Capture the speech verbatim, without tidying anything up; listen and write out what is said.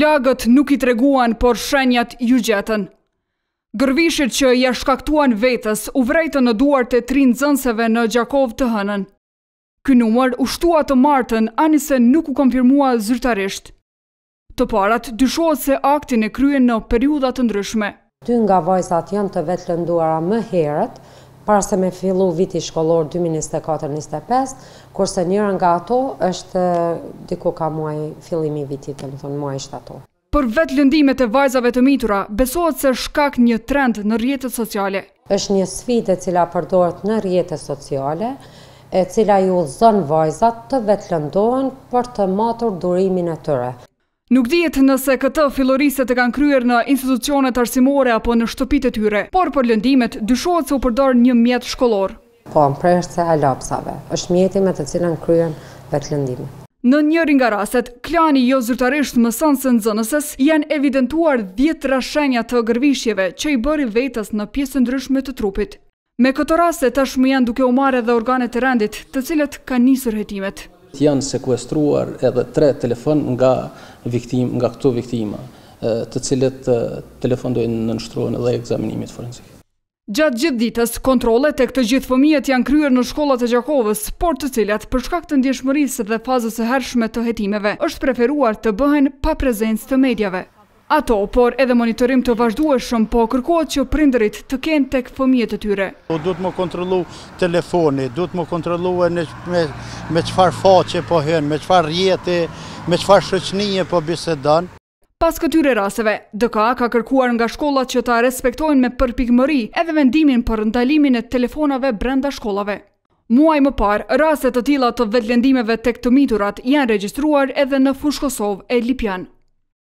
Lagët nuk i treguan, por shenjat ju gjetën. Gërvishit që ja shkaktuan vetës u vrejtën në duart e tri nxënësve në Gjakov të hënën. Ky numër u shtua të martën anise nuk u konfirmua zyrtarisht. Të parat dyshohet se aktin e kryen në periudha të ndryshme. Dy nga vajzat janë të vetë lënduara më herët, para se me fillu viti shkollor dy mijë e njëzet e katër njëzet e pesë, kurse njëra nga ato është diku ka muaj fillimi vitit, do të thonë muaj shtator. Për vetë lëndimet e vajzave të mitura, besohet se shkak një trend në rrjetet sociale. Është një sfidë e cila përdoret në rrjetet sociale, e cila ju udhëzon vajzat të vetë lëndohen për të matur durimin e tyre. Nuk dihet nëse këtë filloriset e kanë kryer në institucionet arsimore apo në shtëpitë e tyre, por për lëndimet dyshohet se u përdor një mjet shkollor. Po, mprerse e lapsave, është mjeti me të cilën kryen vetë lëndime. Në njërin nga rastet, klani jo zyrtarisht mësonse nxënëses janë evidentuar dhjetra shenja të gërvishjeve që i bëri vetës në pjesë ndryshme të trupit. Me këto raste tashmë janë duke u marrë edhe organet e rendit, të cilët kanë nisur hetimet. Janë sekuestruar edhe tre telefon nga viktim, nga këto viktima, të cilët telefon dojnë nënshtrohen edhe ekzaminimit forensik. Gjatë gjithë ditës, kontrollet e këtë gjithë fëmijët janë kryer në shkollat e Gjakovës, por të cilat, për shkak të ndjeshmërisë dhe fazës së hershme të hetimeve, është preferuar të bëhen pa prezencë të medjave. Ato, por edhe monitorim të vazhdueshëm, po kërkohet që prindërit të kenë tek fëmijët e tyre. Duhet më kontrollu telefoni, duhet më kontrollu me, me çfarë faqe po hyn, me çfarë rrjeti, me çfarë shoqënie po bisedon. Pas këtyre rasteve, D K A ka kërkuar nga shkollat që ta respektojnë me përpikmëri edhe vendimin për ndalimin e telefonave brenda shkollave. Muaj më parë, raste të tilla të vetëlëndimeve tek të miturat janë regjistruar edhe në Fushë Kosovë e Lipjan.